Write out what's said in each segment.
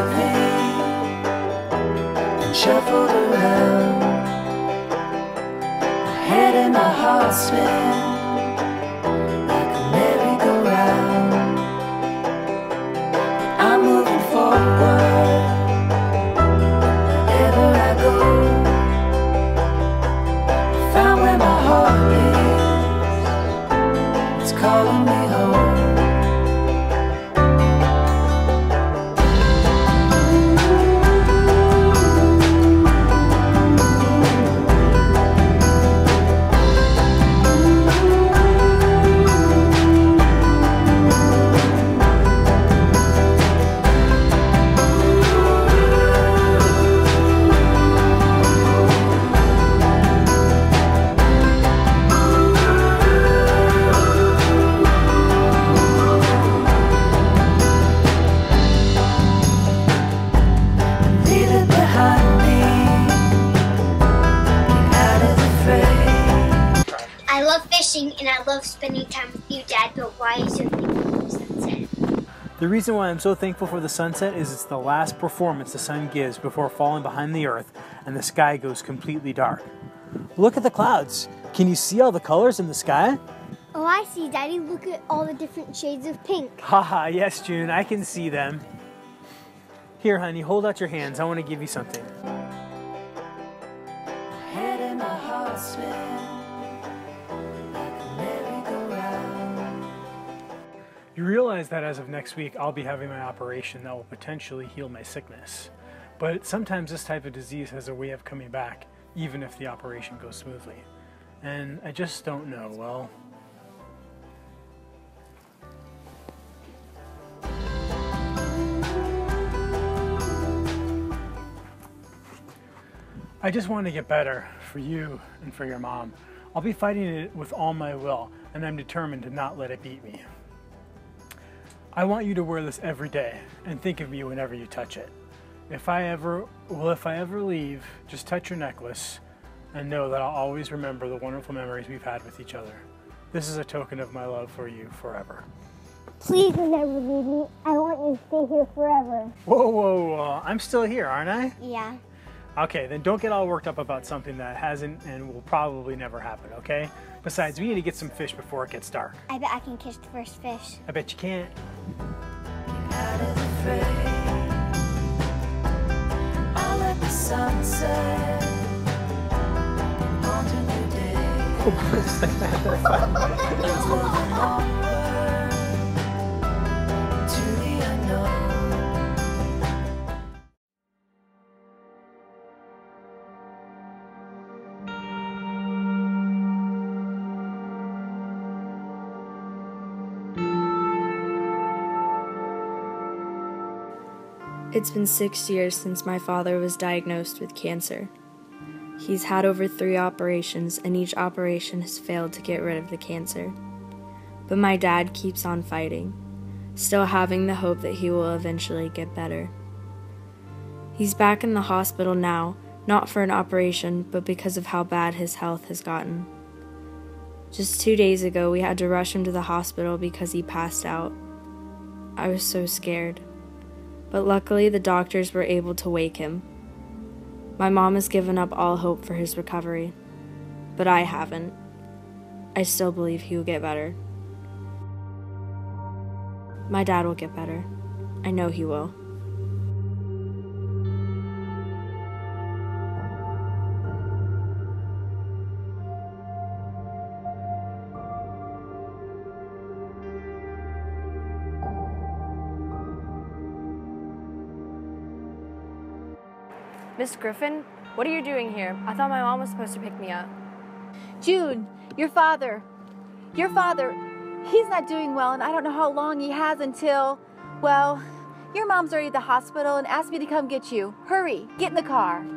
vein and shuffled around. My head and my heart spin like a merry-go-round. I'm moving forward wherever I go. I found where my heart is. It's calling me home. I love fishing and I love spending time with you, Dad, but why are you so thankful for the sunset? The reason why I'm so thankful for the sunset is it's the last performance the sun gives before falling behind the earth and the sky goes completely dark. Look at the clouds. Can you see all the colors in the sky? Oh, I see, Daddy. Look at all the different shades of pink. Haha, yes, June, I can see them. Here, honey, hold out your hands. I want to give you something. Head and my heart spin like a merry-go-round. You realize that as of next week, I'll be having my operation that will potentially heal my sickness. But sometimes this type of disease has a way of coming back, even if the operation goes smoothly. And I just don't know, well... I just want to get better for you and for your mom. I'll be fighting it with all my will, and I'm determined to not let it beat me. I want you to wear this every day and think of me whenever you touch it. If I ever leave, just touch your necklace and know that I'll always remember the wonderful memories we've had with each other. This is a token of my love for you forever. Please never leave me. I want you to stay here forever. Whoa, whoa, whoa. I'm still here, aren't I? Yeah. Okay, then don't get all worked up about something that hasn't and will probably never happen, okay? Besides, we need to get some fish before it gets dark. I bet I can catch the first fish. I bet you can't. Get out of the fray. I'll let the sun set on to new day. It's moving onward to the unknown. It's been 6 years since my father was diagnosed with cancer. He's had over 3 operations, and each operation has failed to get rid of the cancer. But my dad keeps on fighting, still having the hope that he will eventually get better. He's back in the hospital now, not for an operation, but because of how bad his health has gotten. Just 2 days ago, we had to rush him to the hospital because he passed out. I was so scared. But luckily the doctors were able to wake him. My mom has given up all hope for his recovery, but I haven't. I still believe he will get better. My dad will get better. I know he will. Miss Griffin, what are you doing here? I thought my mom was supposed to pick me up. June, your father, he's not doing well, and I don't know how long he has until, well, your mom's already at the hospital and asked me to come get you. Hurry, get in the car.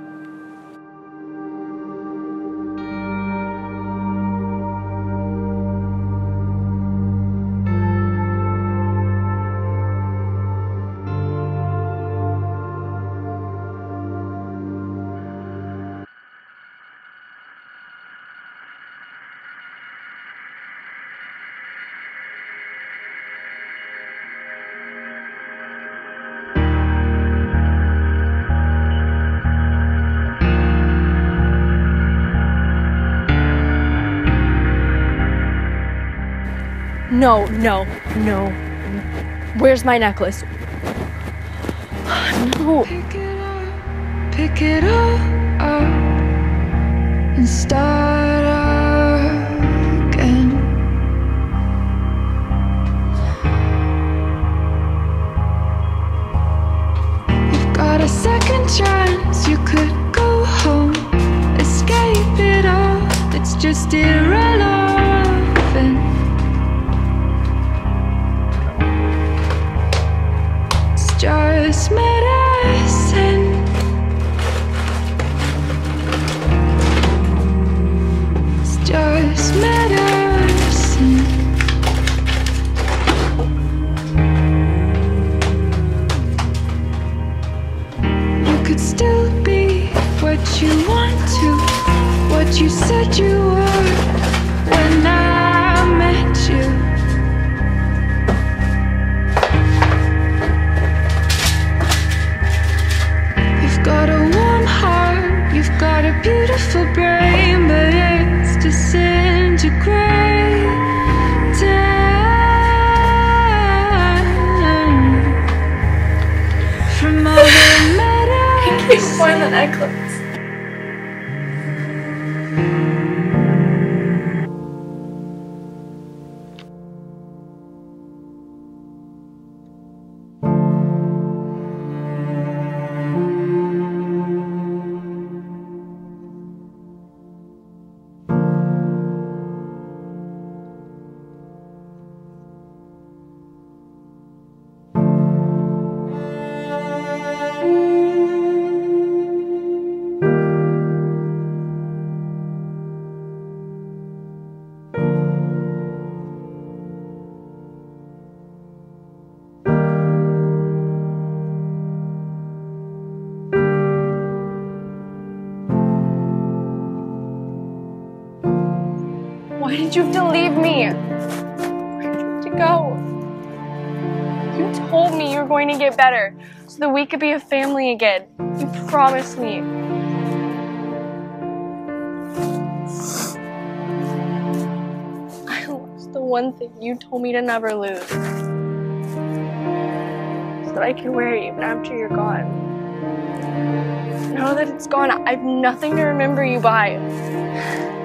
No. Where's my necklace? No. Pick it all up and start again. You've got a second chance, you could go home, escape it all, it's just irrelevant. It's just medicine. Just medicine. You could still be what you want to, what you said you were when I met you. You've got a warm heart, you've got a beautiful brain, but it's disintegrating from all the medicine. I can't find the necklace. Why did you have to leave me? Where did you have to go? You told me you were going to get better so that we could be a family again. You promised me. I lost the one thing you told me to never lose. So that I can wear it even after you're gone. Now that it's gone, I have nothing to remember you by.